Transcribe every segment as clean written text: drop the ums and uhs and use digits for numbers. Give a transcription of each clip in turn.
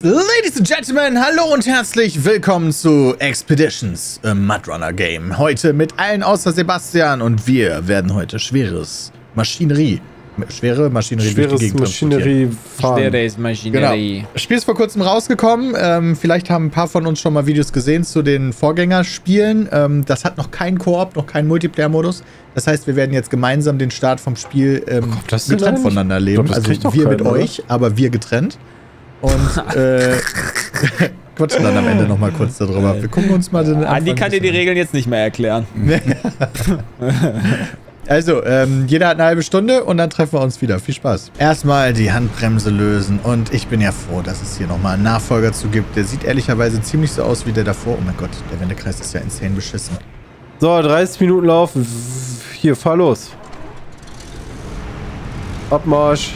Ladies and Gentlemen, hallo und herzlich willkommen zu Expeditions, a Mudrunner Game. Heute mit allen außer Sebastian und wir werden heute schwere Maschinerie durch die Gegend Maschinerie fahren. Schweres Maschinerie. Genau. Das Spiel ist vor kurzem rausgekommen. Vielleicht haben ein paar von uns schon mal Videos gesehen zu den Vorgängerspielen. Das hat noch keinen Koop, noch keinen Multiplayer-Modus. Das heißt, wir werden jetzt gemeinsam den Start vom Spiel getrennt voneinander leben. Also wir mit euch, aber wir getrennt. Und quatschen dann am Ende nochmal kurz darüber. Wir gucken uns mal den Andi kann dir die Regeln jetzt nicht mehr erklären. Also, jeder hat eine halbe Stunde und dann treffen wir uns wieder. Viel Spaß. Erstmal die Handbremse lösen und ich bin ja froh, dass es hier nochmal einen Nachfolger zu gibt. Der sieht ehrlicherweise ziemlich so aus wie der davor. Oh mein Gott, der Wendekreis ist ja insane beschissen. So, 30 Minuten laufen. Hier, fahr los. Abmarsch.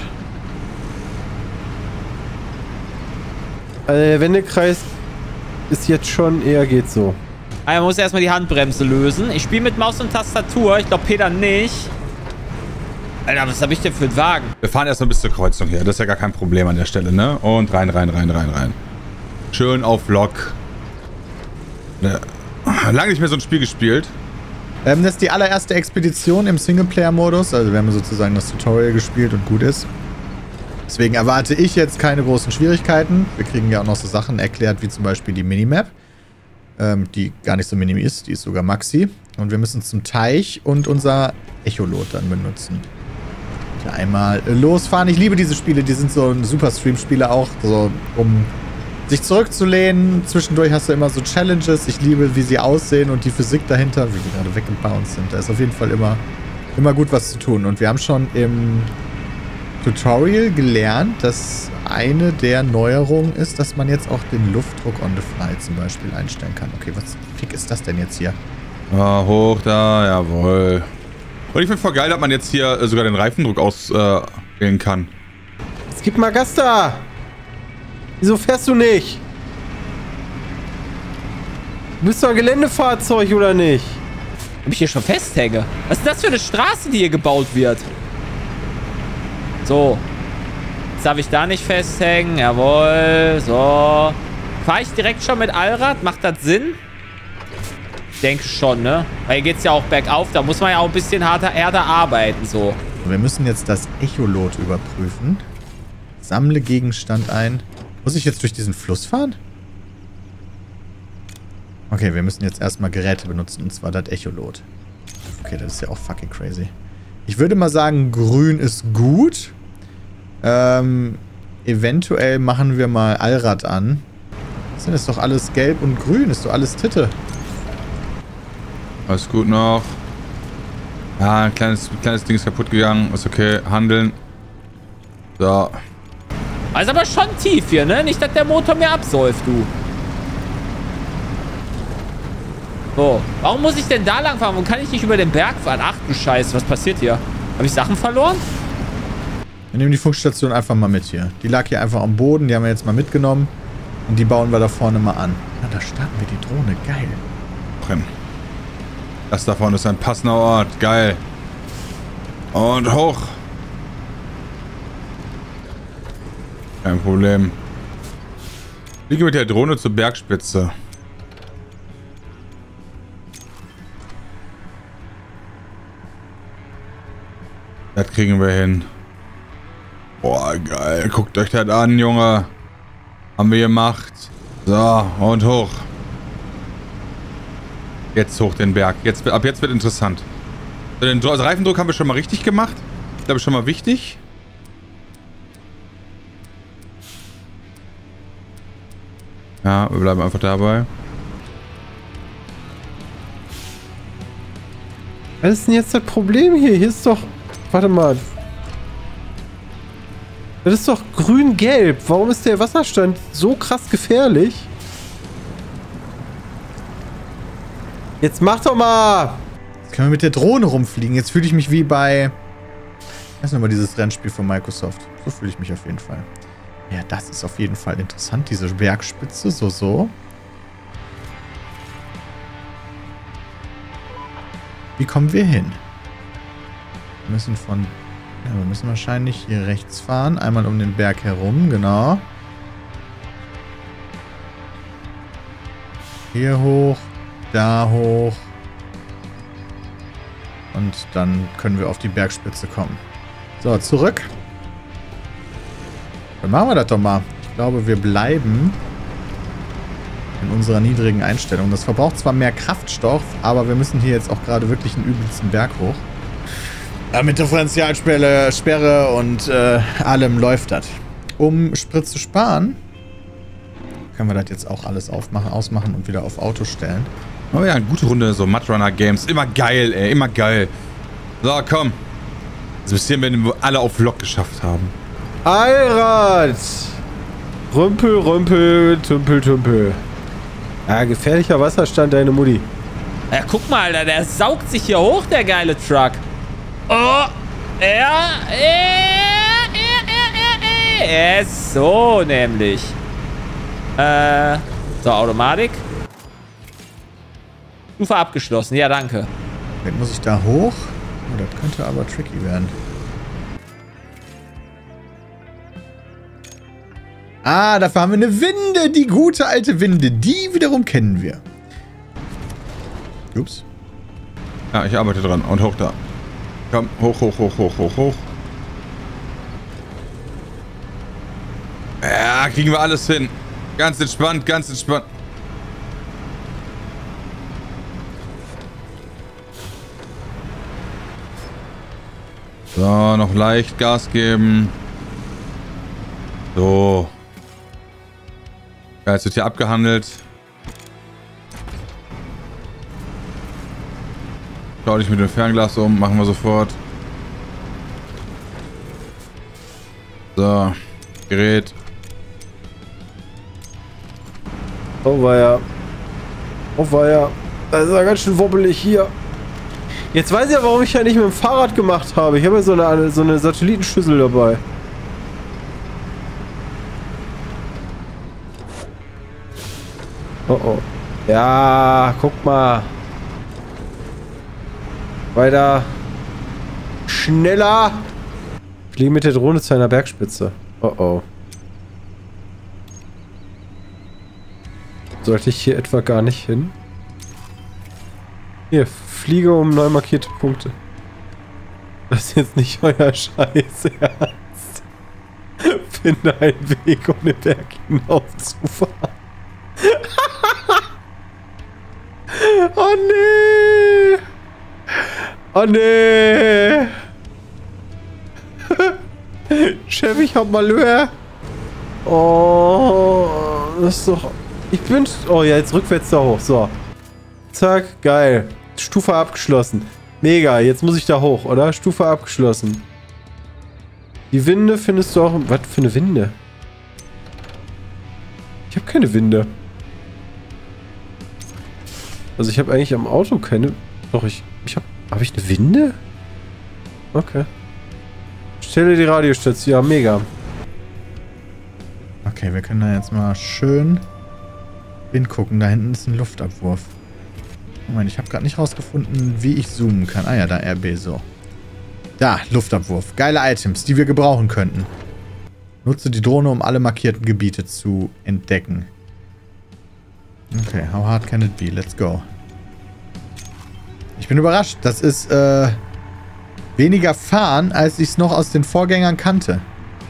Also der Wendekreis ist jetzt schon eher geht so. Man muss erstmal die Handbremse lösen. Ich spiele mit Maus und Tastatur. Ich glaube, Peter nicht. Alter, was habe ich denn für einen Wagen? Wir fahren erstmal bis zur Kreuzung hier. Das ist ja gar kein Problem an der Stelle, ne? Und rein. Schön auf Lock. Lange nicht mehr so ein Spiel gespielt. Das ist die allererste Expedition im Singleplayer-Modus. Also wir haben sozusagen das Tutorial gespielt und gut ist. Deswegen erwarte ich jetzt keine großen Schwierigkeiten. Wir kriegen ja auch noch so Sachen erklärt, wie zum Beispiel die Minimap. Die gar nicht so mini ist, die ist sogar Maxi. Und wir müssen zum Teich und unser Echolot dann benutzen. Ja, einmal losfahren. Ich liebe diese Spiele, die sind so ein super Stream-Spiele auch, so um sich zurückzulehnen. Zwischendurch hast du immer so Challenges. Ich liebe, wie sie aussehen und die Physik dahinter, wie die gerade weggebounced sind. Da ist auf jeden Fall immer gut was zu tun. Und wir haben schon im Tutorial gelernt, dass eine der Neuerungen ist, dass man jetzt auch den Luftdruck on the fly zum Beispiel einstellen kann. Okay, was fick ist das denn jetzt hier? Ah, hoch da, jawohl. Und ich finde voll geil, dass man jetzt hier sogar den Reifendruck auswählen kann. Es gibt mal Gas da! Wieso fährst du nicht? Du bist doch ein Geländefahrzeug, oder nicht? Ob ich hier schon festhänge? Was ist das für eine Straße, die hier gebaut wird? So. Jetzt darf ich da nicht festhängen. Jawohl. So. Fahre ich direkt schon mit Allrad? Macht das Sinn? Ich denke schon, ne? Weil hier geht es ja auch bergauf. Da muss man ja auch ein bisschen härter arbeiten, so. Wir müssen jetzt das Echolot überprüfen. Sammle Gegenstand ein. Muss ich jetzt durch diesen Fluss fahren? Okay, wir müssen jetzt erstmal Geräte benutzen. Und zwar das Echolot. Okay, das ist ja auch fucking crazy. Ich würde mal sagen, grün ist gut. Eventuell machen wir mal Allrad an. Das ist doch alles gelb und grün. Ist doch alles Titte. Alles gut noch. Ja, ein kleines Ding ist kaputt gegangen. Ist okay. Handeln. So. Also aber schon tief hier, ne? Nicht, dass der Motor mir absäuft, du. So. Warum muss ich denn da lang fahren? Warum kann ich nicht über den Berg fahren? Ach du Scheiße, was passiert hier? Habe ich Sachen verloren? Wir nehmen die Funkstation einfach mal mit hier. Die lag hier einfach am Boden. Die haben wir jetzt mal mitgenommen. Und die bauen wir da vorne mal an. Ja, da starten wir die Drohne. Geil. Drin. Das da vorne ist ein passender Ort. Geil. Und hoch. Kein Problem. Fliege mit der Drohne zur Bergspitze. Das kriegen wir hin. Boah, geil. Guckt euch das an, Junge. Haben wir gemacht. So, und hoch. Jetzt hoch den Berg. Ab jetzt wird interessant. Den Reifendruck haben wir schon mal richtig gemacht. Ich glaube, schon mal wichtig. Ja, wir bleiben einfach dabei. Was ist denn jetzt das Problem hier? Hier ist doch... Warte mal. Das ist doch grün-gelb. Warum ist der Wasserstand so krass gefährlich? Jetzt mach doch mal! Jetzt können wir mit der Drohne rumfliegen. Jetzt fühle ich mich wie bei... Das ist nochmal dieses Rennspiel von Microsoft. So fühle ich mich auf jeden Fall. Ja, das ist auf jeden Fall interessant. Diese Bergspitze. So. Wie kommen wir hin? Wir müssen Ja, wir müssen wahrscheinlich hier rechts fahren. Einmal um den Berg herum, genau. Hier hoch, da hoch. Und dann können wir auf die Bergspitze kommen. So, zurück. Dann machen wir das doch mal. Ich glaube, wir bleiben in unserer niedrigen Einstellung. Das verbraucht zwar mehr Kraftstoff, aber wir müssen hier jetzt auch gerade wirklich einen übelsten Berg hoch. Ja, mit Differentialsperre und allem läuft das. Um Sprit zu sparen, können wir das jetzt auch alles ausmachen und wieder auf Auto stellen. Oh ja, eine gute Runde, so Mudrunner Games. Immer geil, ey, immer geil. So, komm. Also bis hierhin werden wir alle auf Lok geschafft haben. Allrad! Rümpel, Rümpel, Tümpel, Tümpel. Ja, gefährlicher Wasserstand, deine Mutti. Ja, guck mal, Alter, der saugt sich hier hoch, der geile Truck. Oh, so nämlich. So, Automatik. Stufe abgeschlossen, ja, danke. Jetzt muss ich da hoch. Oh, das könnte aber tricky werden. Ah, dafür haben wir eine Winde. Die gute alte Winde. Die wiederum kennen wir. Ups. Ja, ich arbeite dran. Und hoch da. Komm, hoch, hoch, hoch, hoch, hoch, hoch. Ja, kriegen wir alles hin. Ganz entspannt, ganz entspannt. So, noch leicht Gas geben. So. Ja, jetzt wird hier abgehandelt. Schau dich mit dem Fernglas um, machen wir sofort. So, Gerät. Oh weia. Oh weia. Das ist ja ganz schön wobbelig hier. Jetzt weiß ich ja, warum ich ja nicht mit dem Fahrrad gemacht habe. Ich habe ja so eine Satellitenschüssel dabei. Oh oh. Ja, guck mal. Weiter. Schneller. Fliegen mit der Drohne zu einer Bergspitze. Oh oh. Sollte ich hier etwa gar nicht hin? Hier, fliege um neu markierte Punkte. Das ist jetzt nicht euer Scheiß Ernst. Finde einen Weg, um den Berg hinaufzufahren. Oh nee! Oh nee! Chef, ich hab Malheur. Oh, das ist doch... Ich bin... Oh ja, jetzt rückwärts da hoch. So. Zack, geil. Stufe abgeschlossen. Mega, jetzt muss ich da hoch, oder? Stufe abgeschlossen. Die Winde findest du auch... Was für eine Winde? Ich habe keine Winde. Also ich habe eigentlich am Auto keine... Doch, ich habe... Habe ich eine Winde? Okay. Stelle die Radiostation. Ja, mega. Okay, wir können da jetzt mal schön hingucken. Da hinten ist ein Luftabwurf. Moment, ich habe gerade nicht rausgefunden, wie ich zoomen kann. Ah ja, da RB, so. Da, Luftabwurf. Geile Items, die wir gebrauchen könnten. Nutze die Drohne, um alle markierten Gebiete zu entdecken. Okay, how hard can it be? Let's go. Ich bin überrascht. Das ist, weniger fahren, als ich es noch aus den Vorgängern kannte.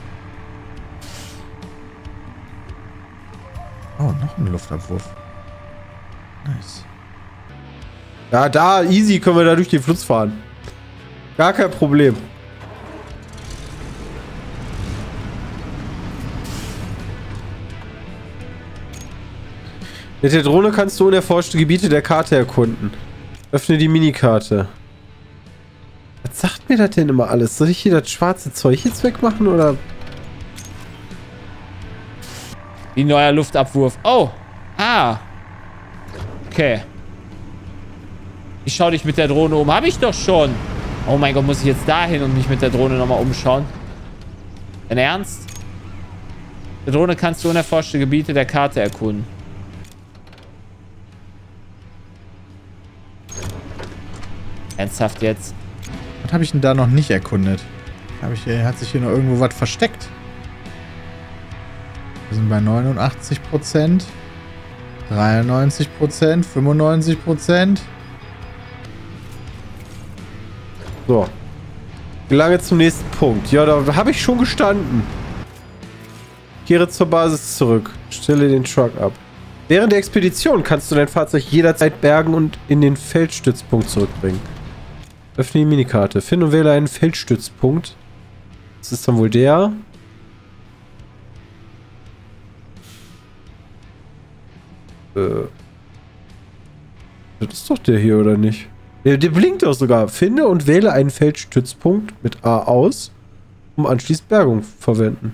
Oh, noch ein Luftabwurf. Nice. Ja, da, easy können wir da durch den Fluss fahren. Gar kein Problem. Mit der Drohne kannst du unerforschte Gebiete der Karte erkunden. Öffne die Minikarte. Was sagt mir das denn immer alles? Soll ich hier das schwarze Zeug jetzt wegmachen, oder? Wie neuer Luftabwurf. Oh. Ah. Okay. Ich schau dich mit der Drohne um. Habe ich doch schon. Oh mein Gott, muss ich jetzt dahin und mich mit der Drohne nochmal umschauen? Dein Ernst? Mit der Drohne kannst du unerforschte Gebiete der Karte erkunden. Ernsthaft jetzt? Was habe ich denn da noch nicht erkundet? Hat sich hier noch irgendwo was versteckt? Wir sind bei 89%. 93%, 95%. So. Gelange zum nächsten Punkt. Ja, da habe ich schon gestanden. Kehre zur Basis zurück. Stelle den Truck ab. Während der Expedition kannst du dein Fahrzeug jederzeit bergen und in den Feldstützpunkt zurückbringen. Öffne die Minikarte. Finde und wähle einen Feldstützpunkt. Das ist dann wohl der. Das ist doch der hier, oder nicht? Der blinkt doch sogar. Finde und wähle einen Feldstützpunkt mit A aus, um anschließend Bergung verwenden.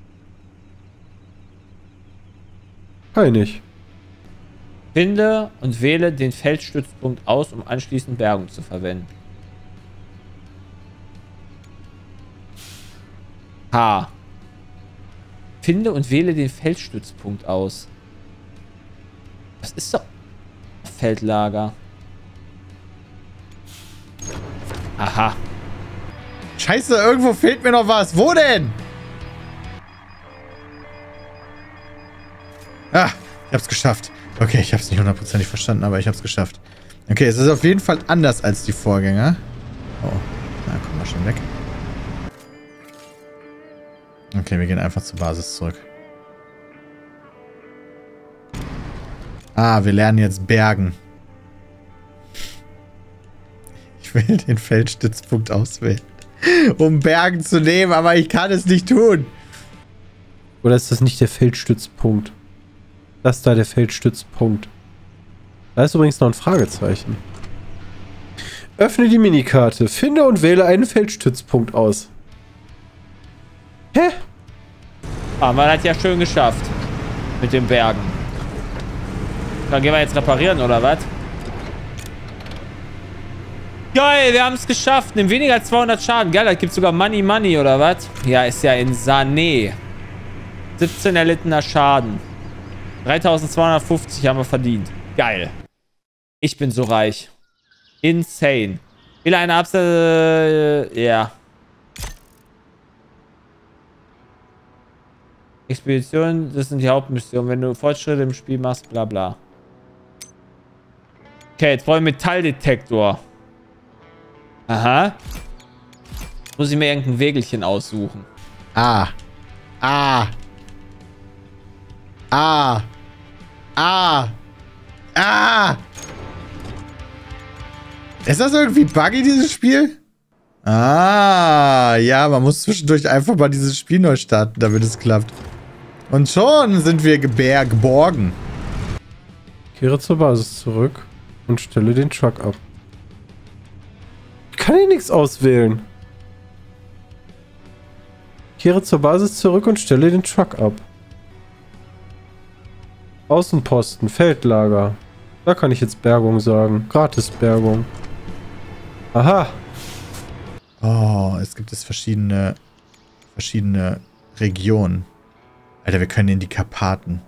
Kann ich nicht. Finde und wähle den Feldstützpunkt aus, um anschließend Bergung zu verwenden. H. Finde und wähle den Feldstützpunkt aus. Das ist doch Feldlager. Aha. Scheiße, irgendwo fehlt mir noch was. Wo denn? Ah, ich hab's geschafft. Okay, ich hab's nicht hundertprozentig verstanden, aber ich hab's geschafft. Okay, es ist auf jeden Fall anders als die Vorgänger. Oh, na, komm mal schon weg. Okay, wir gehen einfach zur Basis zurück. Ah, wir lernen jetzt bergen. Ich will den Feldstützpunkt auswählen, um Bergen zu nehmen, aber ich kann es nicht tun. Oder ist das nicht der Feldstützpunkt? Das da der Feldstützpunkt. Da ist übrigens noch ein Fragezeichen. Öffne die Minikarte. Finde und wähle einen Feldstützpunkt aus. Hä? Aber man hat ja schön geschafft. Mit den Bergen. Dann gehen wir jetzt reparieren, oder was? Geil, wir haben es geschafft. Nimm weniger als 200 Schaden. Geil, das gibt sogar Money, oder was? Ja, ist ja insane. 17 erlittener Schaden. 3250 haben wir verdient. Geil. Ich bin so reich. Insane. Wähle eine Absatz... ja. Expedition, das sind die Hauptmissionen. Wenn du Fortschritte im Spiel machst, bla bla. Okay, jetzt brauche ich einen Metalldetektor. Aha. Muss ich mir irgendein Wägelchen aussuchen. Ah. Ah. Ah. Ah. Ah. Ist das irgendwie buggy, dieses Spiel? Ah, ja, man muss zwischendurch einfach mal dieses Spiel neu starten, damit es klappt. Und schon sind wir geborgen. Kehre zur Basis zurück und stelle den Truck ab. Ich kann hier nichts auswählen. Kehre zur Basis zurück und stelle den Truck ab. Außenposten, Feldlager. Da kann ich jetzt Bergung sagen. Gratis-Bergung. Aha. Oh, es gibt verschiedene Regionen. Alter, wir können in die Karpaten.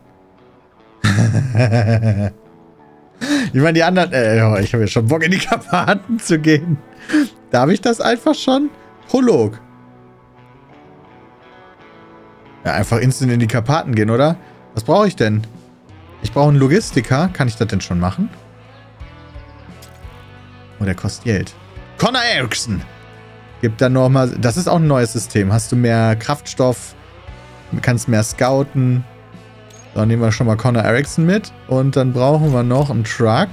Ich meine, die anderen... ich habe ja schon Bock, in die Karpaten zu gehen. Darf ich das einfach schon? Prolog. Ja, einfach instant in die Karpaten gehen, oder? Was brauche ich denn? Ich brauche einen Logistiker. Kann ich das denn schon machen? Oh, der kostet Geld. Connor Erickson. Gibt dann nochmal... Das ist auch ein neues System. Hast du mehr Kraftstoff... Du kannst mehr scouten. Dann nehmen wir schon mal Connor Erickson mit. Und dann brauchen wir noch einen Truck.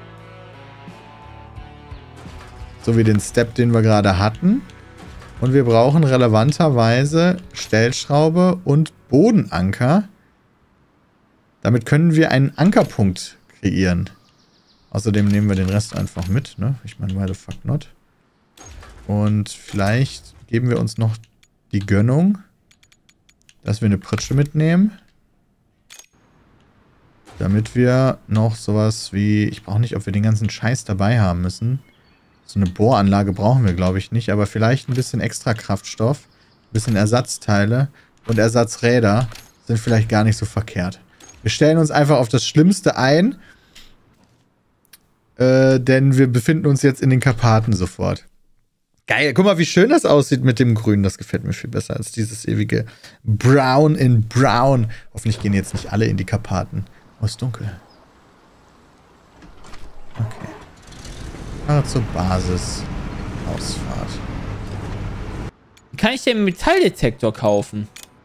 So wie den Step, den wir gerade hatten. Und wir brauchen relevanterweise Stellschraube und Bodenanker. Damit können wir einen Ankerpunkt kreieren. Außerdem nehmen wir den Rest einfach mit, ne? Ich meine, why the fuck not? Und vielleicht geben wir uns noch die Gönnung, dass wir eine Pritsche mitnehmen. Damit wir noch sowas wie... Ich brauche nicht, ob wir den ganzen Scheiß dabei haben müssen. So eine Bohranlage brauchen wir, glaube ich, nicht. Aber vielleicht ein bisschen extra Kraftstoff. Ein bisschen Ersatzteile und Ersatzräder sind vielleicht gar nicht so verkehrt. Wir stellen uns einfach auf das Schlimmste ein. Denn wir befinden uns jetzt in den Karpaten sofort. Geil, guck mal, wie schön das aussieht mit dem Grün. Das gefällt mir viel besser als dieses ewige Brown in Brown. Hoffentlich gehen jetzt nicht alle in die Karpaten. Oh, ist dunkel. Okay. Fahre zur Basis. Ausfahrt. Wie kann ich denn einen Metalldetektor kaufen?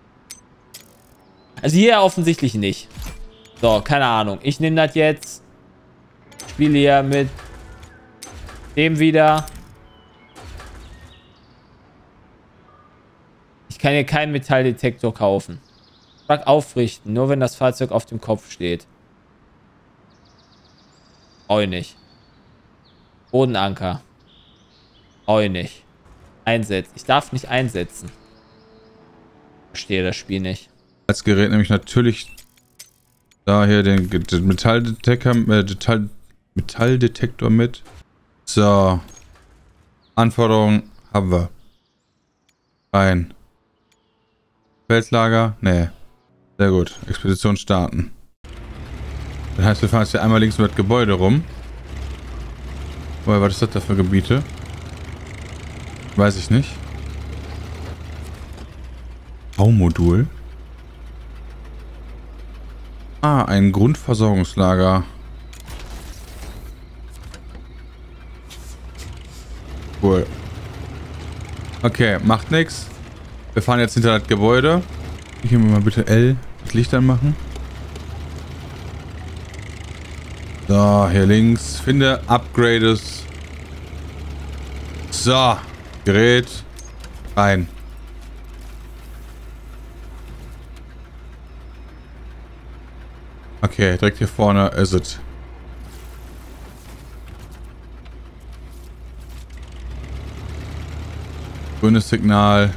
Also hier offensichtlich nicht. So, keine Ahnung. Ich nehme das jetzt. Spiele hier mit dem wieder. Ich kann hier keinen Metalldetektor kaufen. Frag aufrichten, nur wenn das Fahrzeug auf dem Kopf steht. Auch nicht. Bodenanker. Auch nicht. Einsetzen. Ich darf nicht einsetzen. Verstehe das Spiel nicht. Als Gerät nehme ich natürlich da hier den Metalldetektor mit. So. Anforderungen haben wir. Rein. Feldlager? Nee. Sehr gut. Expedition starten. Das heißt, wir fahren jetzt hier einmal links um das Gebäude rum. Was ist das da für Gebiete? Weiß ich nicht. Baumodul. Ah, ein Grundversorgungslager. Cool. Okay, macht nix. Wir fahren jetzt hinter das Gebäude. Hier mal bitte L das Licht anmachen. So, hier links. Finde Upgrades. So. Gerät. Rein. Okay, direkt hier vorne ist es. Grünes Signal.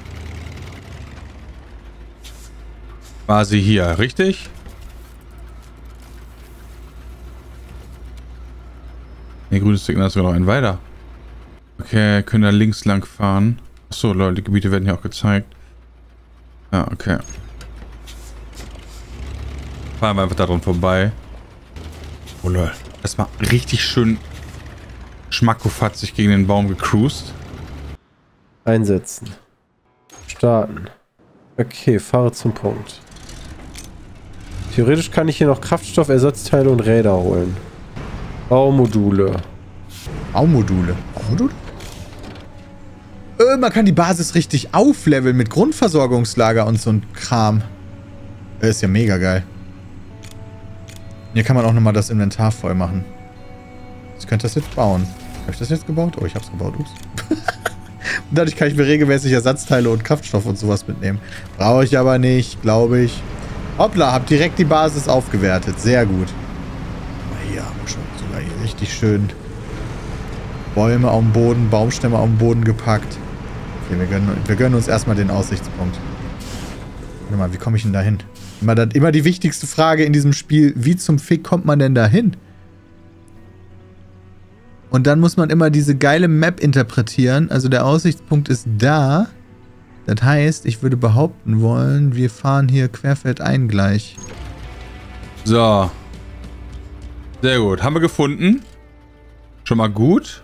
Quasi hier, richtig? Ne, grünes Signal ist sogar noch ein weiter. Okay, können da links lang fahren. Achso, Leute, die Gebiete werden hier auch gezeigt. Ja, okay. Fahren wir einfach daran vorbei. Oh lol. Erstmal richtig schön schmackofatzig gegen den Baum gecruised. Einsetzen. Starten. Okay, fahre zum Punkt. Theoretisch kann ich hier noch Kraftstoff, Ersatzteile und Räder holen. Baumodule. Baumodule. Baumodule? Man kann die Basis richtig aufleveln mit Grundversorgungslager und so ein Kram. Das ist ja mega geil. Hier kann man auch nochmal das Inventar voll machen. Ich könnte das jetzt bauen. Habe ich das jetzt gebaut? Oh, ich habe es gebaut. Ups. Und dadurch kann ich mir regelmäßig Ersatzteile und Kraftstoff und sowas mitnehmen. Brauche ich aber nicht, glaube ich. Hoppla, hab direkt die Basis aufgewertet. Sehr gut. Hier haben wir schon sogar hier richtig schön Bäume auf dem Boden, Baumstämme auf dem Boden gepackt. Okay, wir gönnen uns erstmal den Aussichtspunkt. Warte mal, wie komme ich denn da hin? Immer die wichtigste Frage in diesem Spiel, wie zum Fick kommt man denn da hin? Und dann muss man immer diese geile Map interpretieren. Also der Aussichtspunkt ist da. Das heißt, ich würde behaupten wollen, wir fahren hier querfeldein gleich. So. Sehr gut. Haben wir gefunden. Schon mal gut.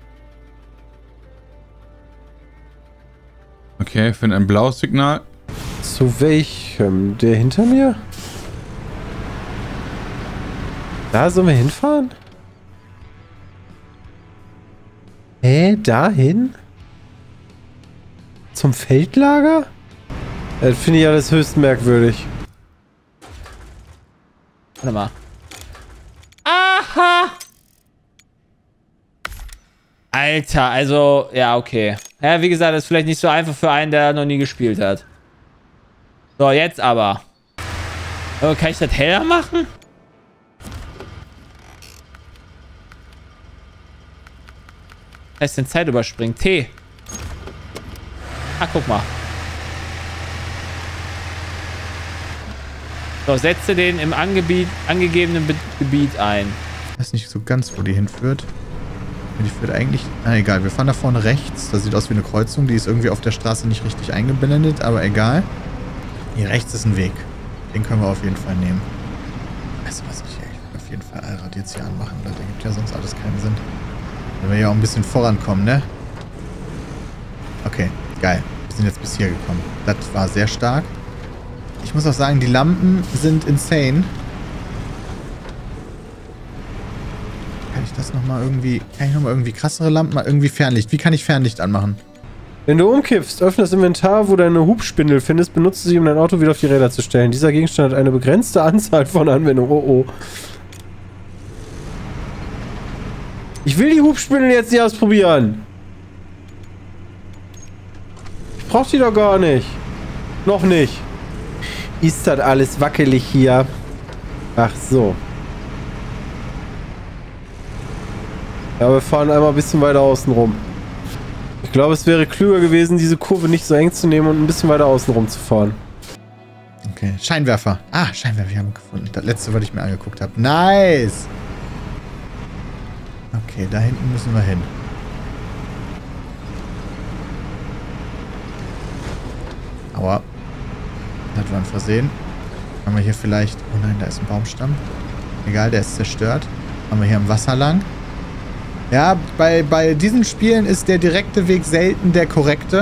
Okay, finde ein blaues Signal. Zu welchem? Der hinter mir? Da sollen wir hinfahren? Hä? Dahin? Zum Feldlager? Das finde ich alles höchst merkwürdig. Warte mal. Aha! Alter, also, ja, okay. Ja, wie gesagt, das ist vielleicht nicht so einfach für einen, der noch nie gespielt hat. So, jetzt aber. Oh, kann ich das heller machen? Was heißt denn Zeit überspringen? T. Ah, guck mal. So, setze den im angegebenen Gebiet ein. Ich weiß nicht so ganz, wo die hinführt. Die führt eigentlich... Na egal, wir fahren da vorne rechts. Das sieht aus wie eine Kreuzung. Die ist irgendwie auf der Straße nicht richtig eingeblendet, aber egal. Hier rechts ist ein Weg. Den können wir auf jeden Fall nehmen. Weißt du was? Ich will auf jeden Fall Allrad jetzt hier anmachen. Das ergibt ja sonst alles keinen Sinn. Wenn wir ja auch ein bisschen vorankommen, ne? Okay, geil. Wir sind jetzt bis hier gekommen. Das war sehr stark. Ich muss auch sagen, die Lampen sind insane. Kann ich das nochmal irgendwie... Kann ich nochmal irgendwie krassere Lampen? Mal irgendwie Fernlicht. Wie kann ich Fernlicht anmachen? Wenn du umkippst, öffne das Inventar, wo du eine Hubspindel findest, benutze sie, um dein Auto wieder auf die Räder zu stellen. Dieser Gegenstand hat eine begrenzte Anzahl von Anwendungen. Oh oh. Ich will die Hubspindel jetzt nicht ausprobieren. Ich brauch die doch gar nicht. Noch nicht. Ist das alles wackelig hier? Ach so. Ja, wir fahren einmal ein bisschen weiter außen rum. Ich glaube, es wäre klüger gewesen, diese Kurve nicht so eng zu nehmen und ein bisschen weiter außen rum zu fahren. Okay, Scheinwerfer. Ah, Scheinwerfer haben wir gefunden. Das letzte, was ich mir angeguckt habe. Nice! Okay, da hinten müssen wir hin. Aua. Das war ein Versehen. Haben wir hier vielleicht... Oh nein, da ist ein Baumstamm. Egal, der ist zerstört. Haben wir hier am Wasser lang. Ja, bei diesen Spielen ist der direkte Weg selten der korrekte.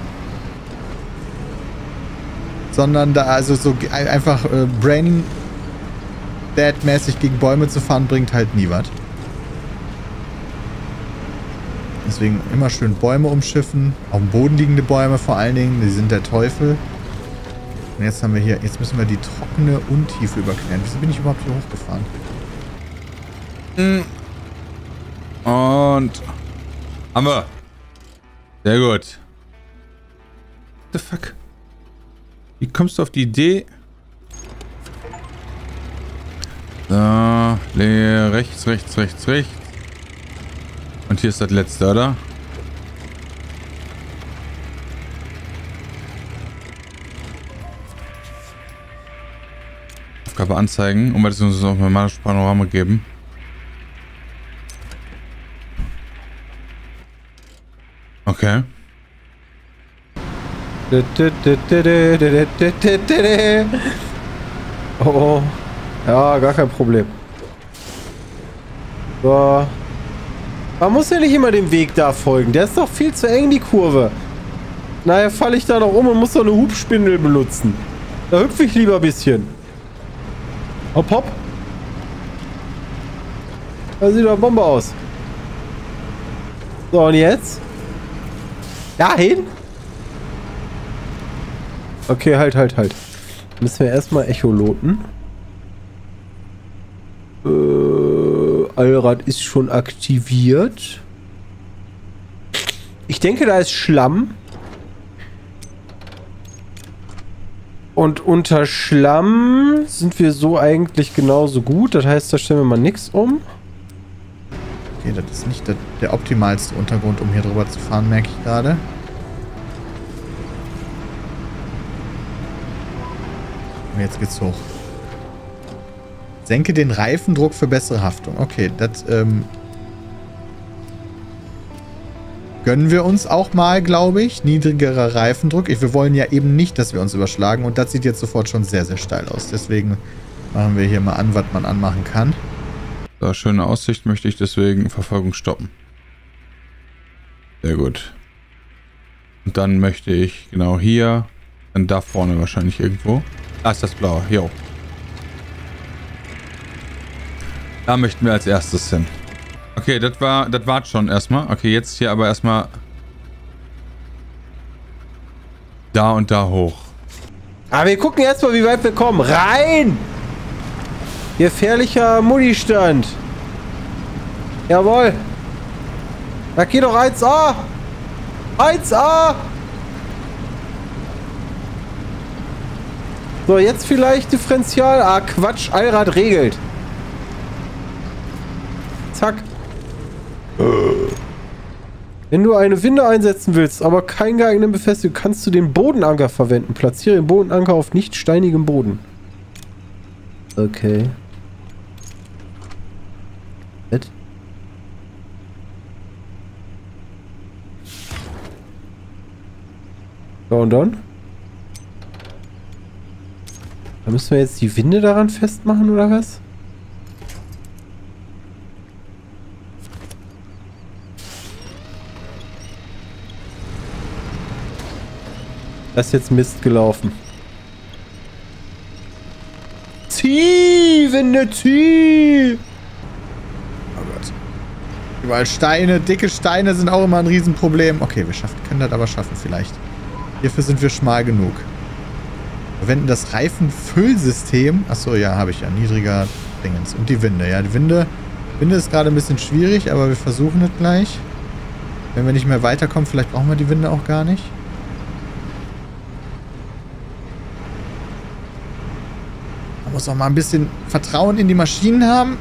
Sondern da also so einfach Brain Dead-mäßig gegen Bäume zu fahren, bringt halt nie was. Deswegen immer schön Bäume umschiffen. Auf dem Boden liegende Bäume vor allen Dingen. Die sind der Teufel. Und jetzt haben wir hier... Jetzt müssen wir die trockene Untiefe überqueren. Wieso bin ich überhaupt hier hochgefahren? Und... Haben wir. Sehr gut. What the fuck? Wie kommst du auf die Idee? So, rechts, rechts, rechts, rechts. Und hier ist das letzte, oder? Aufgabe anzeigen, um es uns auf ein Panorama geben. Okay. Oh. Ja, gar kein Problem. So. Man muss ja nicht immer dem Weg da folgen. Der ist doch viel zu eng, die Kurve. Naja, falle ich da noch um und muss doch eine Hubspindel benutzen. Da hüpfe ich lieber ein bisschen. Hopp, hopp. Da sieht doch Bombe aus. So, und jetzt? Dahin? Okay, halt. Müssen wir erstmal Echoloten. Allrad ist schon aktiviert. Ich denke, da ist Schlamm. Und unter Schlamm sind wir so eigentlich genauso gut. Das heißt, da stellen wir mal nichts um. Okay, das ist nicht der optimalste Untergrund, um hier drüber zu fahren, merke ich gerade. Und jetzt geht's hoch. Senke den Reifendruck für bessere Haftung. Okay, das gönnen wir uns auch mal, glaube ich. Niedrigerer Reifendruck. Wir wollen ja eben nicht, dass wir uns überschlagen. Und das sieht jetzt sofort schon sehr, sehr steil aus. Deswegen machen wir hier mal an, was man anmachen kann. So, schöne Aussicht möchte ich deswegen Verfolgung stoppen. Sehr gut. Und dann möchte ich genau hier, dann da vorne wahrscheinlich irgendwo. Da ist das Blaue. Jo. Da möchten wir als erstes hin. Okay, das war schon erstmal. Okay, jetzt hier aber erstmal da und da hoch. Aber wir gucken erstmal, wie weit wir kommen. Rein! Gefährlicher Mullistand. Jawohl. Da geht doch 1A. 1A. So, jetzt vielleicht Differential. Ah, Quatsch. Allrad regelt. Zack. Wenn du eine Winde einsetzen willst, aber keinen geeigneten Befestigung, kannst du den Bodenanker verwenden. Platziere den Bodenanker auf nicht steinigem Boden. Okay. So, und dann? Da müssen wir jetzt die Winde daran festmachen, oder was? Das ist jetzt Mist gelaufen. Zieh, Winde, zieh! Oh Gott. Weil Steine, dicke Steine sind auch immer ein Riesenproblem. Okay, wir können das aber schaffen vielleicht. Hierfür sind wir schmal genug. Verwenden das Reifenfüllsystem. Achso, ja, habe ich ja. Niedriger Dingens. Und die Winde. Ja, die Winde ist gerade ein bisschen schwierig, aber wir versuchen es gleich. Wenn wir nicht mehr weiterkommen, vielleicht brauchen wir die Winde auch gar nicht. Man muss auch mal ein bisschen Vertrauen in die Maschinen haben.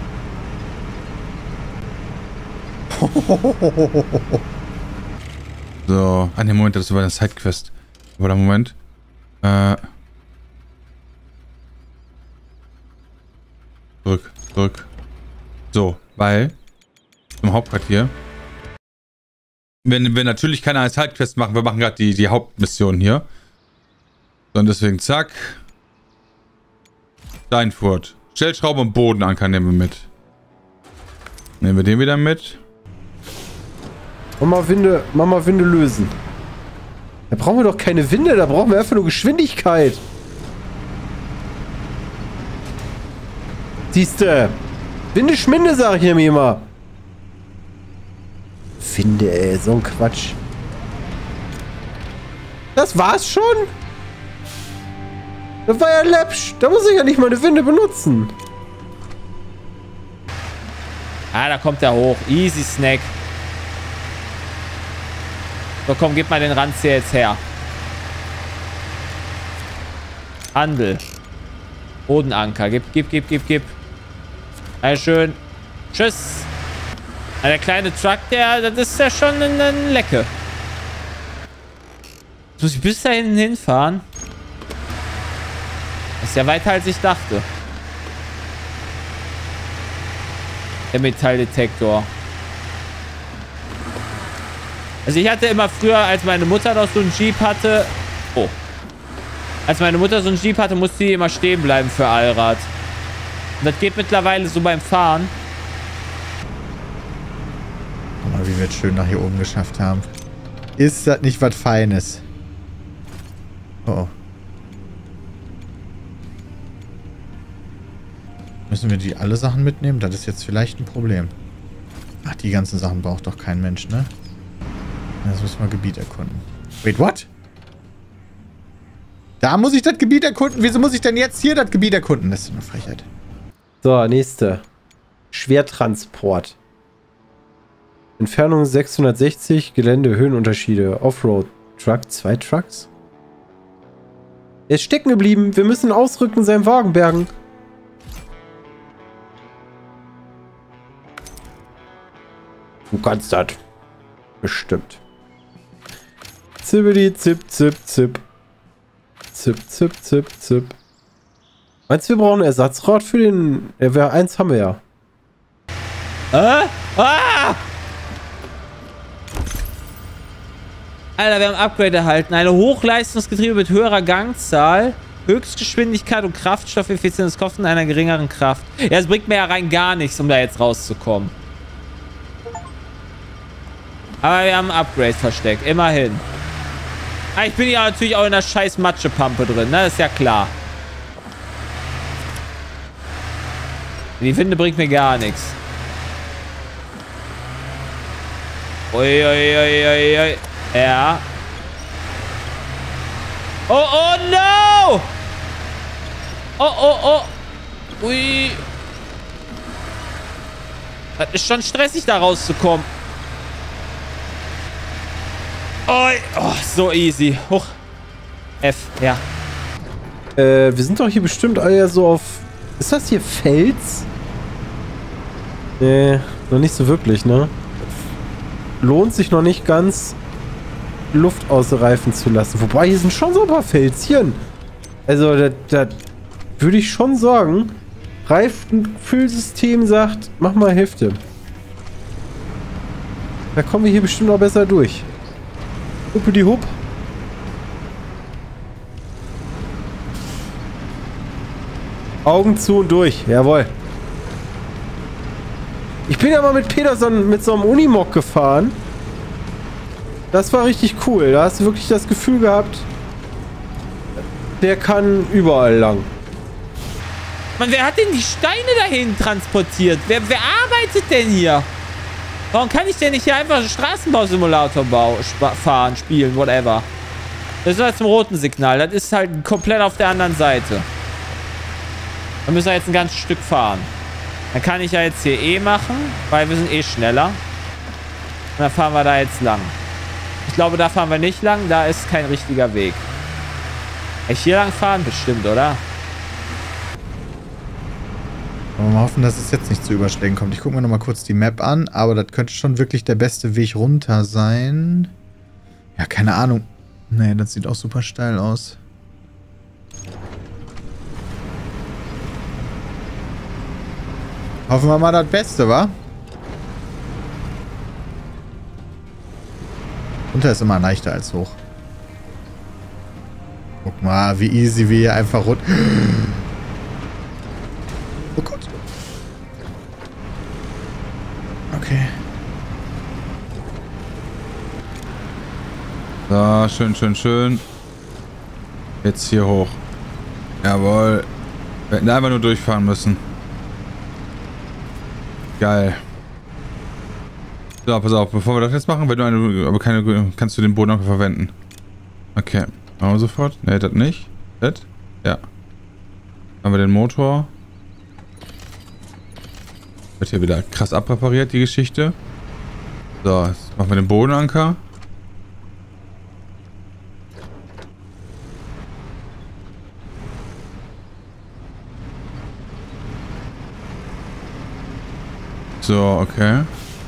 So. Ah, ne, Moment, das war eine Sidequest. Aber der Moment. Zurück. So, weil zum Hauptquartier. Wenn wir natürlich keine Sidequest machen, wir machen gerade die Hauptmission hier. So, und deswegen zack. Steinfurt. Stellschraube und Bodenanker nehmen wir mit. Nehmen wir den wieder mit. Mach mal Winde lösen. Da brauchen wir doch keine Winde, da brauchen wir einfach nur Geschwindigkeit. Siehste. Winde Schminde, sag ich mir immer. Winde, ey, so ein Quatsch. Das war's schon? Das war ja läppsch. Da muss ich ja nicht meine Winde benutzen. Ah, da kommt er hoch. Easy Snack. So, komm, gib mal den Randzieher jetzt her. Handel. Bodenanker. Gib. Schön. Tschüss. Ja, der kleine Truck, das ist ja schon eine Lecke. Muss ich bis dahin hinfahren? Das ist ja weiter, als ich dachte. Der Metalldetektor. Also ich hatte immer früher, als meine Mutter noch so einen Jeep hatte... Oh. Als meine Mutter so einen Jeep hatte, musste die immer stehen bleiben für Allrad. Und das geht mittlerweile so beim Fahren. Guck mal, wie wir es schön nach hier oben geschafft haben. Ist das nicht was Feines? Oh. Müssen wir die alle Sachen mitnehmen? Das ist jetzt vielleicht ein Problem. Ach, die ganzen Sachen braucht doch kein Mensch, ne? Jetzt müssen wir Gebiet erkunden. Wait, what? Da muss ich das Gebiet erkunden? Wieso muss ich denn jetzt hier das Gebiet erkunden? Das ist eine Frechheit. So, nächste. Schwertransport. Entfernung 660, Gelände, Höhenunterschiede, Offroad. Truck, 2 Trucks? Er ist stecken geblieben. Wir müssen ausrücken, seinen Wagen bergen. Du kannst das. Bestimmt. Zibbidi, zip, zip, zip. Zip, zip, zip, zip. Meinst du, wir brauchen ein Ersatzrad für den... eins haben wir ja. Ah! Alter, wir haben ein Upgrade erhalten. Eine Hochleistungsgetriebe mit höherer Gangzahl, Höchstgeschwindigkeit und Kraftstoffeffizienz kosten einer geringeren Kraft. Ja, es bringt mir ja rein gar nichts, um da jetzt rauszukommen. Aber wir haben ein Upgrade versteckt. Immerhin. Ah, ich bin ja natürlich auch in der scheiß Matschepampe drin, ne? Ist ja klar. Die Winde bringt mir gar nichts. Ui. Ja. Oh, no! Oh. Ui. Das ist schon stressig, da rauszukommen. Oh, so easy. Hoch. F, ja. Wir sind doch hier bestimmt alle so auf... Ist das hier Fels? Nee, noch nicht so wirklich, ne? Lohnt sich noch nicht ganz, Luft ausreifen zu lassen. Wobei, hier sind schon so ein paar Felschen. Also, da würde ich schon sagen, Reifenfüllsystem sagt, mach mal Hälfte. Da kommen wir hier bestimmt noch besser durch. Huppidi-hupp. Augen zu und durch. Jawohl. Ich bin ja mal mit Peterson mit so einem Unimog gefahren. Das war richtig cool. Da hast du wirklich das Gefühl gehabt, der kann überall lang. Mann, wer hat denn die Steine dahin transportiert? Wer arbeitet denn hier? Warum kann ich denn nicht hier einfach einen Straßenbausimulator fahren, spielen, whatever? Das ist halt zum roten Signal. Das ist halt komplett auf der anderen Seite. Da müssen wir jetzt ein ganzes Stück fahren. Dann kann ich ja jetzt hier E machen, weil wir sind eh schneller. Und dann fahren wir da jetzt lang. Ich glaube, da fahren wir nicht lang. Da ist kein richtiger Weg. Kann ich hier lang fahren? Bestimmt, oder? Aber mal hoffen, dass es jetzt nicht zu Überschlägen kommt. Ich gucke mir nochmal kurz die Map an, aber das könnte schon wirklich der beste Weg runter sein. Ja, keine Ahnung. Nee, das sieht auch super steil aus. Hoffen wir mal das Beste, wa? Runter ist immer leichter als hoch. Guck mal, wie easy wir hier einfach runter... Oh Gott. Okay. So, schön, schön, schön. Jetzt hier hoch. Jawohl. Wir hätten einfach nur durchfahren müssen. Geil. So, pass auf, bevor wir das jetzt machen, wenn du aber keine, kannst du den Boden auch verwenden. Okay. Machen wir sofort. Ne, das nicht. Das? Ja. Haben wir den Motor. Wird hier wieder krass abrepariert, die Geschichte. So, jetzt machen wir den Bodenanker. So, okay.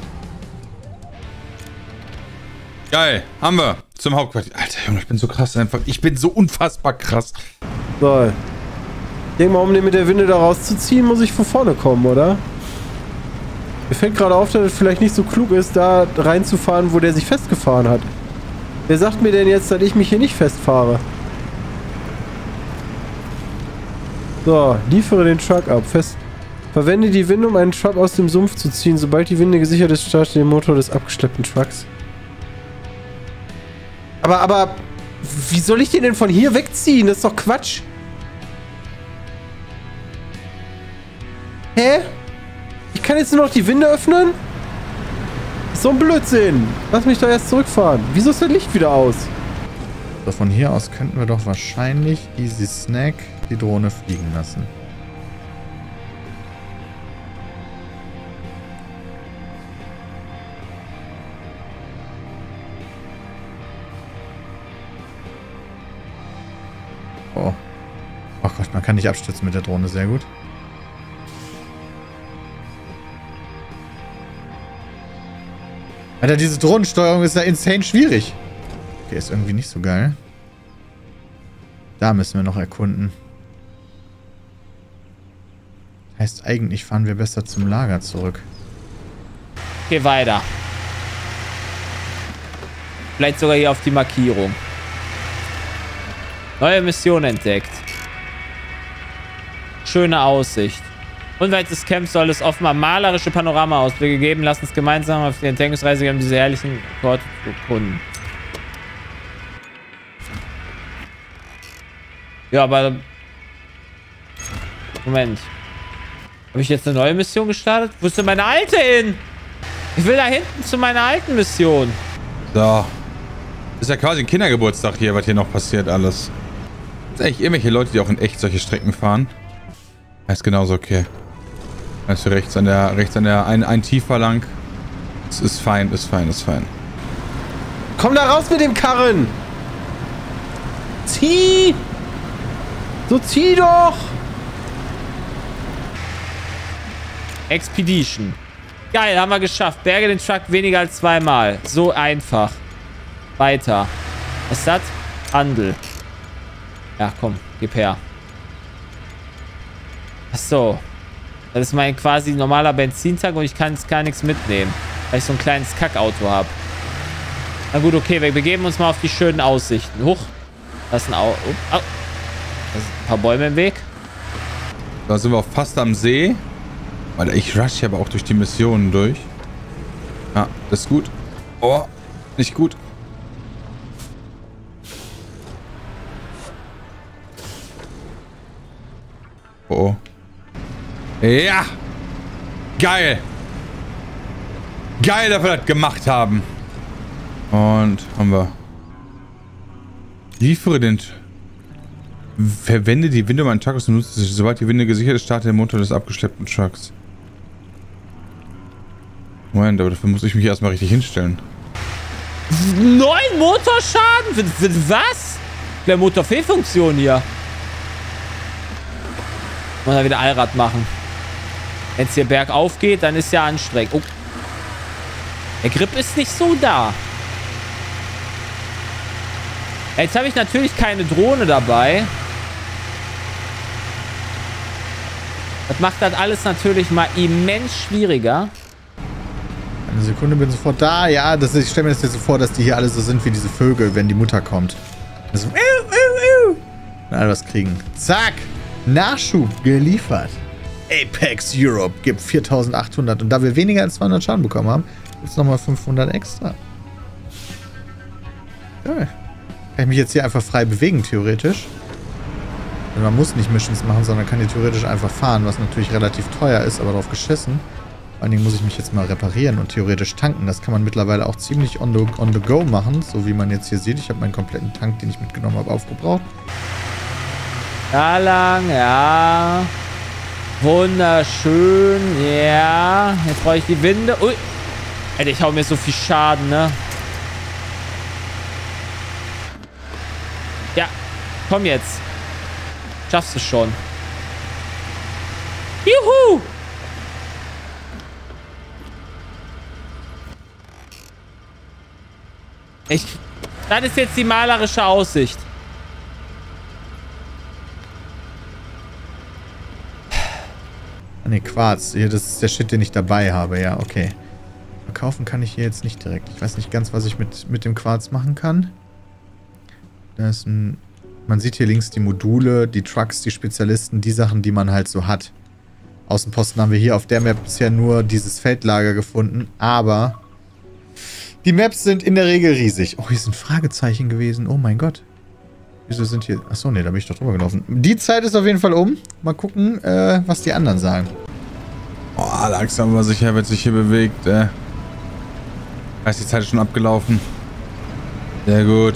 Geil, haben wir. Zum Hauptquartier. Alter Junge, ich bin so krass einfach. Ich bin so unfassbar krass. So. Ich denke mal, um den mit der Winde da rauszuziehen, muss ich von vorne kommen, oder? Mir fällt gerade auf, dass es vielleicht nicht so klug ist, da reinzufahren, wo der sich festgefahren hat. Wer sagt mir denn jetzt, dass ich mich hier nicht festfahre? So, liefere den Truck ab. Verwende die Winde, um einen Truck aus dem Sumpf zu ziehen. Sobald die Winde gesichert ist, starte den Motor des abgeschleppten Trucks. Aber, wie soll ich den denn von hier wegziehen? Das ist doch Quatsch. Hä? Ich kann jetzt nur noch die Winde öffnen? So ein Blödsinn. Lass mich doch erst zurückfahren. Wieso ist das Licht wieder aus? So, von hier aus könnten wir doch wahrscheinlich Easy Snack die Drohne fliegen lassen. Oh. Oh Gott, man kann nicht abstürzen mit der Drohne. Sehr gut. Alter, diese Drohnensteuerung ist ja insane schwierig. Okay, ist irgendwie nicht so geil. Da müssen wir noch erkunden. Heißt, eigentlich fahren wir besser zum Lager zurück. Geh weiter. Vielleicht sogar hier auf die Markierung. Neue Mission entdeckt. Schöne Aussicht. Unweit des Camps soll es offenbar malerische Panoramaausblicke geben. Lass uns gemeinsam auf die Entdeckungsreise gehen, um diese herrlichen Orte zu erkunden. Ja, aber... Moment. Habe ich jetzt eine neue Mission gestartet? Wo ist denn meine alte hin? Ich will da hinten zu meiner alten Mission. So. Das ist ja quasi ein Kindergeburtstag hier, was hier noch passiert alles. Gibt es eigentlich irgendwelche Leute, die auch in echt solche Strecken fahren? Das ist genauso okay. Also rechts an der ein tiefer lang. Es ist fein, ist fein, ist fein. Komm da raus mit dem Karren! Zieh! So zieh doch! Expedition. Geil, haben wir geschafft. Berge den Truck weniger als 2-mal. So einfach. Weiter. Was ist das? Handel. Ja, komm, gib her. Achso. Das ist mein quasi normaler Benzintank und ich kann jetzt gar nichts mitnehmen, weil ich so ein kleines Kackauto habe. Na gut, okay, wir begeben uns mal auf die schönen Aussichten. Huch. Das ist ein Auto. Oh. Da sind ein paar Bäume im Weg. Da sind wir auch fast am See. Alter, ich rush aber auch durch die Missionen durch. Ja, das ist gut. Oh, nicht gut. Oh. Ja! Geil! Geil, dass wir das gemacht haben. Und haben wir. Liefere den... Verwende die Winde meines Trucks und nutze sich, sobald die Winde gesichert ist, starte den Motor des abgeschleppten Trucks. Moment, aber dafür muss ich mich erstmal richtig hinstellen. 9 Motorschaden? Was? Der Motorfehlfunktion hier. Muss er wieder Allrad machen. Wenn es hier bergauf geht, dann ist ja anstrengend. Oh. Der Grip ist nicht so da. Jetzt habe ich natürlich keine Drohne dabei. Das macht das alles natürlich mal immens schwieriger. Eine Sekunde, bin sofort da. Ja, ich stelle mir das jetzt so vor, dass die hier alle so sind wie diese Vögel, wenn die Mutter kommt. Also, und alle was kriegen. Zack! Nachschub geliefert. Apex Europe gibt 4800. Und da wir weniger als 200 Schaden bekommen haben, gibt es nochmal 500 extra. Geil. Kann ich mich jetzt hier einfach frei bewegen, theoretisch. Denn man muss nicht Missions machen, sondern kann hier theoretisch einfach fahren, was natürlich relativ teuer ist, aber drauf geschissen. Vor allen Dingen muss ich mich jetzt mal reparieren und theoretisch tanken. Das kann man mittlerweile auch ziemlich on the go machen, so wie man jetzt hier sieht. Ich habe meinen kompletten Tank, den ich mitgenommen habe, aufgebraucht. Da lang, ja. Wunderschön, ja. Jetzt brauche ich die Winde. Ui. Alter, ich hau mir so viel Schaden, ne? Ja, komm jetzt. Schaffst du schon. Juhu! Das ist jetzt die malerische Aussicht. Ne, Quarz. Hier, das ist der Shit, den ich dabei habe. Ja, okay. Verkaufen kann ich hier jetzt nicht direkt. Ich weiß nicht ganz, was ich mit dem Quarz machen kann. Da ist ein... Man sieht hier links die Module, die Trucks, die Spezialisten, die Sachen, die man halt so hat. Außenposten haben wir hier auf der Map bisher nur dieses Feldlager gefunden, aber die Maps sind in der Regel riesig. Oh, hier sind Fragezeichen gewesen. Oh mein Gott. Wieso sind hier... Achso, nee, da bin ich doch drüber gelaufen. Die Zeit ist auf jeden Fall um. Mal gucken, was die anderen sagen. Oh, langsam aber sicher wird sich hier bewegt. Heißt, die Zeit ist schon abgelaufen. Sehr gut.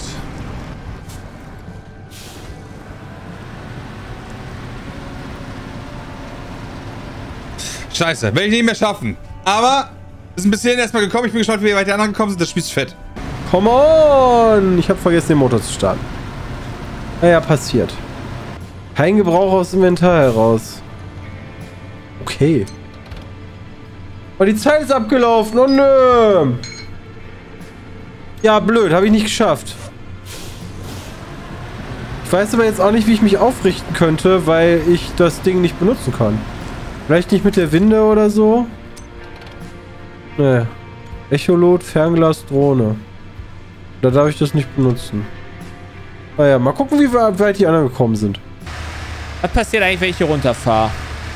Scheiße, werde ich nicht mehr schaffen. Aber wir sind bis hierhin erstmal gekommen. Ich bin gespannt, wie weit die anderen gekommen sind. Das Spiel ist fett. Come on! Ich habe vergessen, den Motor zu starten. Naja, passiert. Kein Gebrauch aus dem Inventar heraus. Okay. Oh, die Zeit ist abgelaufen. Oh, nö. Ja, blöd. Habe ich nicht geschafft. Ich weiß aber jetzt auch nicht, wie ich mich aufrichten könnte, weil ich das Ding nicht benutzen kann. Vielleicht nicht mit der Winde oder so? Ne. Echolot, Fernglas, Drohne. Da darf ich das nicht benutzen. Naja, mal gucken, wie weit die anderen gekommen sind. Was passiert eigentlich, wenn ich hier runterfahre?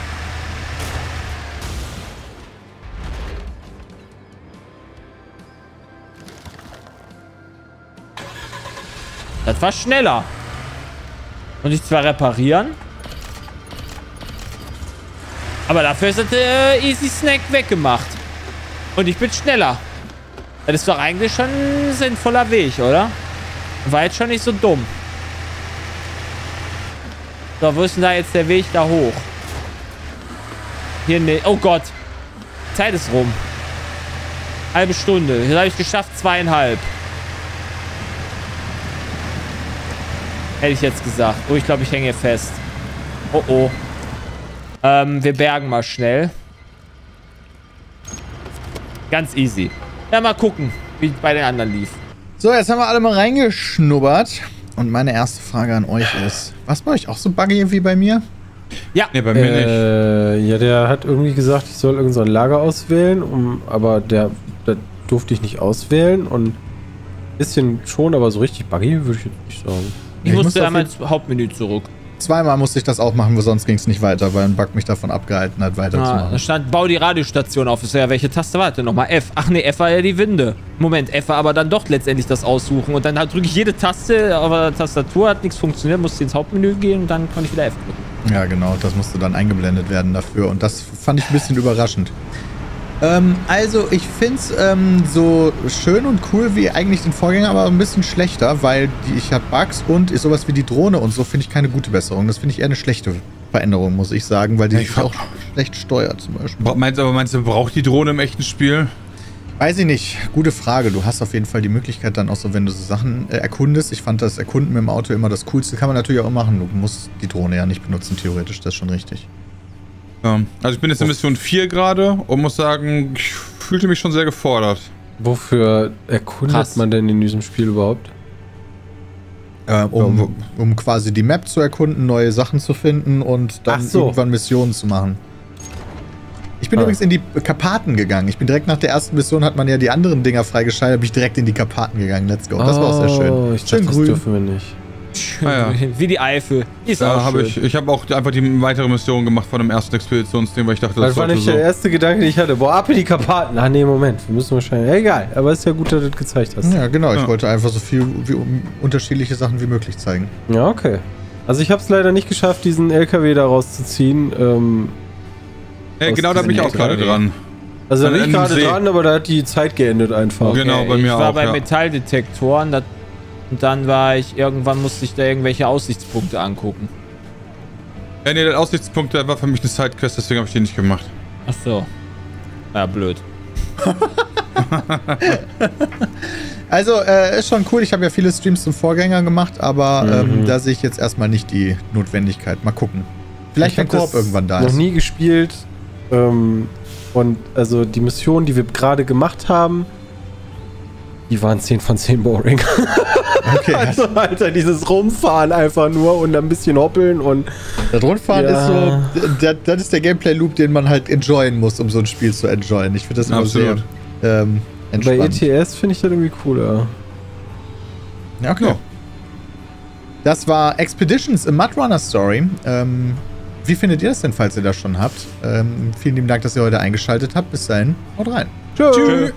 Das war schneller. Und ich zwar reparieren. Aber dafür ist das Easy Snack weggemacht. Und ich bin schneller. Das ist doch eigentlich schon ein sinnvoller Weg, oder? War jetzt schon nicht so dumm. So, wo ist denn da jetzt der Weg da hoch? Hier, ne. Oh Gott. Zeit ist rum. Halbe Stunde. Hier habe ich geschafft, 2,5. Hätte ich jetzt gesagt. Oh, ich glaube, ich hänge hier fest. Oh, oh. Wir bergen mal schnell. Ganz easy. Ja, mal gucken, wie bei den anderen lief. So, jetzt haben wir alle mal reingeschnuppert. Und meine erste Frage an euch ist, was bei euch auch so buggy wie bei mir? Ja. Nee, bei mir nicht. Ja, der hat irgendwie gesagt, ich soll irgend so ein Lager auswählen, aber das durfte ich nicht auswählen und ein bisschen schon, aber so richtig buggy würde ich jetzt nicht sagen. Ich musste einmal ins Hauptmenü zurück. Zweimal musste ich das auch machen, wo sonst ging es nicht weiter, weil ein Bug mich davon abgehalten hat, weiterzumachen. Da stand, bau die Radiostation auf. Ist ja, welche Taste war denn nochmal? F. Ach nee, F war ja die Winde. Moment, F war aber dann doch letztendlich das Aussuchen. Und dann halt drücke ich jede Taste, aber Tastatur hat nichts funktioniert, musste ins Hauptmenü gehen und dann konnte ich wieder F drücken. Ja, genau, das musste dann eingeblendet werden dafür. Und das fand ich ein bisschen überraschend. Also ich finde es so schön und cool wie eigentlich den Vorgänger, aber ein bisschen schlechter, weil ich habe Bugs und ist sowas wie die Drohne und so finde ich keine gute Besserung. Das finde ich eher eine schlechte Veränderung, muss ich sagen, weil die sich auch schlecht steuert zum Beispiel. Meinst du, braucht die Drohne im echten Spiel? Weiß ich nicht. Gute Frage. Du hast auf jeden Fall die Möglichkeit dann auch so, wenn du so Sachen erkundest. Ich fand das Erkunden mit dem Auto immer das Coolste. Kann man natürlich auch machen. Du musst die Drohne ja nicht benutzen, theoretisch. Das ist schon richtig. Ja. Also ich bin jetzt in Mission 4 gerade und muss sagen, ich fühlte mich schon sehr gefordert. Wofür erkundet man denn in diesem Spiel überhaupt? Um quasi die Map zu erkunden, neue Sachen zu finden und dann irgendwann Missionen zu machen. Ich bin übrigens in die Karpaten gegangen. Ich bin direkt nach der ersten Mission, hat man ja die anderen Dinger freigeschaltet, bin ich direkt in die Karpaten gegangen. Let's go. Das war auch sehr schön. Ich dachte, grün. Das dürfen wir nicht. Ja. Wie die Eifel. Ist auch schön. Ich habe auch einfach die weitere Mission gemacht von dem ersten Expeditionsding, weil ich dachte, das war nicht der erste Gedanke, den ich hatte. Boah, ab in die Karpaten. Ach nee, Moment. Wir müssen wahrscheinlich... Egal, aber ist ja gut, dass du das gezeigt hast. Ja, genau. Ich wollte einfach so viel wie unterschiedliche Sachen wie möglich zeigen. Ja, okay. Also ich habe es leider nicht geschafft, diesen LKW da rauszuziehen. Genau, da bin ich auch gerade dran. Also da bin ich gerade dran, aber da hat die Zeit geendet einfach. Okay, genau, bei mir auch. Ich war bei Metalldetektoren und dann irgendwann musste ich da irgendwelche Aussichtspunkte angucken. Ja, nee, der Aussichtspunkt, der war für mich eine Sidequest, deswegen habe ich den nicht gemacht. Ach so. Ja, blöd. Also, ist schon cool. Ich habe ja viele Streams zum Vorgänger gemacht, aber da sehe ich jetzt erstmal nicht die Notwendigkeit. Mal gucken. Vielleicht wenn Koop irgendwann da ist. Noch nie gespielt. Und also die Missionen, die wir gerade gemacht haben, die waren 10 von 10 boring. Okay. Also, Alter, dieses Rumfahren einfach nur und ein bisschen hoppeln und... Das Rumfahren ist so... Das ist der Gameplay-Loop, den man halt enjoyen muss, um so ein Spiel zu enjoyen. Ich finde das immer sehr entspannt. Bei ETS finde ich das irgendwie cooler. Ja, okay. Ja. Das war Expeditions, a Mud Runner Story. Wie findet ihr das denn, falls ihr das schon habt? Vielen lieben Dank, dass ihr heute eingeschaltet habt. Bis dahin, haut rein. Tschüss.